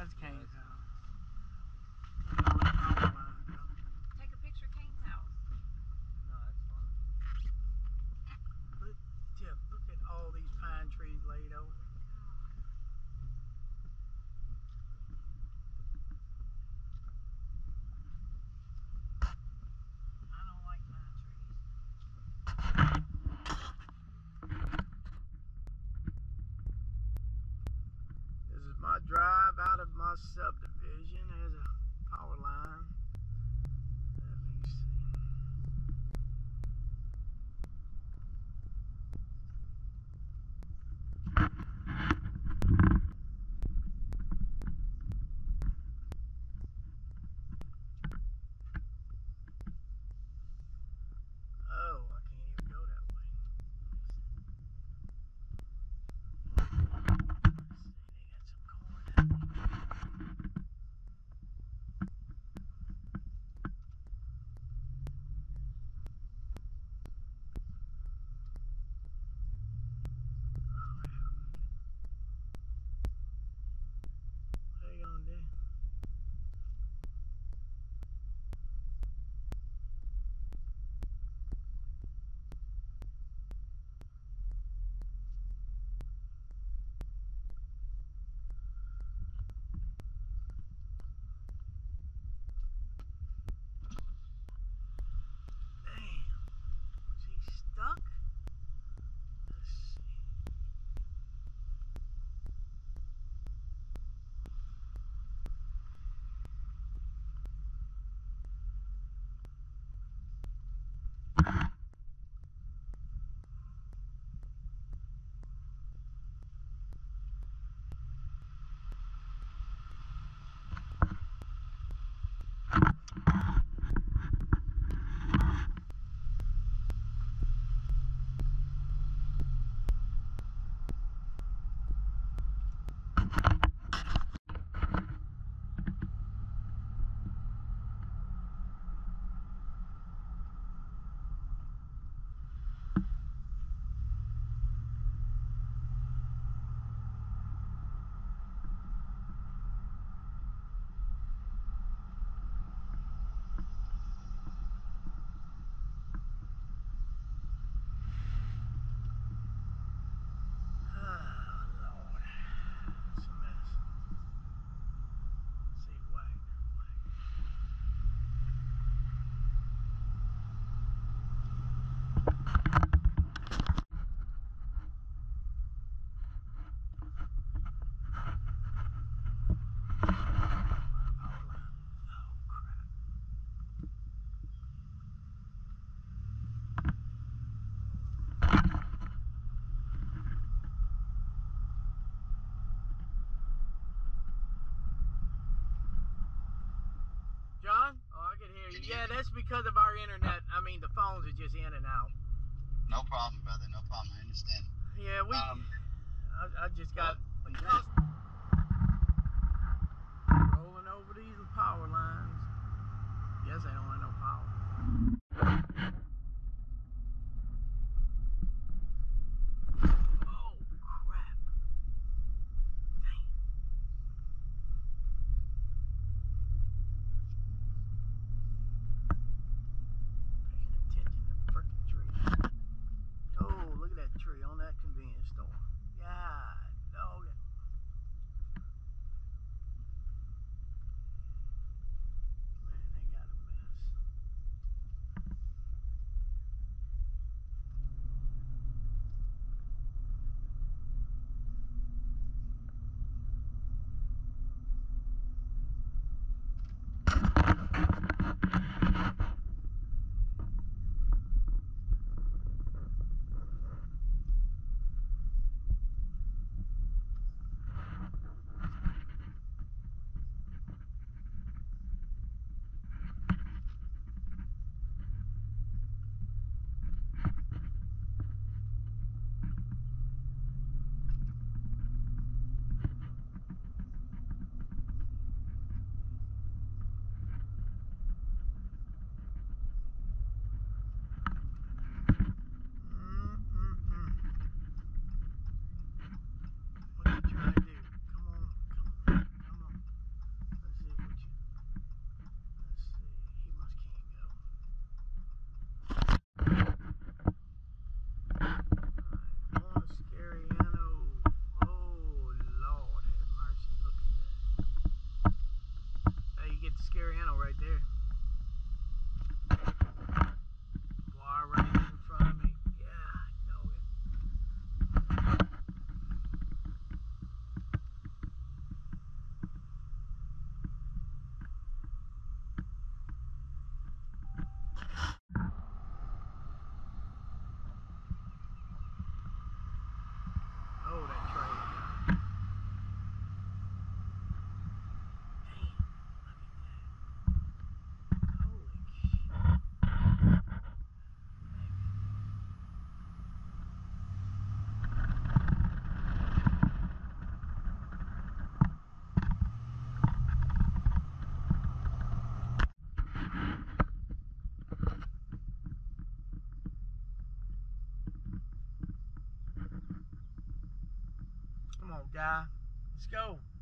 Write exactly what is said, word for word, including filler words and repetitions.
That's Kane's house. Take a picture of Kane's house. No, that's fine. Look, Jeff, look at all these pine trees laid over. I don't like pine trees. This is my drive out of my subdivision. There's a power line. Let me see. Oh, I can't even go that way. Let's see, they got some corn out there. What are you gonna do? Damn, was he stuck? Let's see. John? Oh, I can hear you. Can you Yeah, hear me? that's because of our internet. I mean, the phones are just in and out. No problem, brother. No problem. I understand. Yeah, we. Um, I, I just got well, rolling over these power lines. Yes, they don't have no power. Oh crap! Damn. Paying attention to the frickin' tree. Oh, look at that tree on that convenience store. God, dog it. on, guy. Let's go.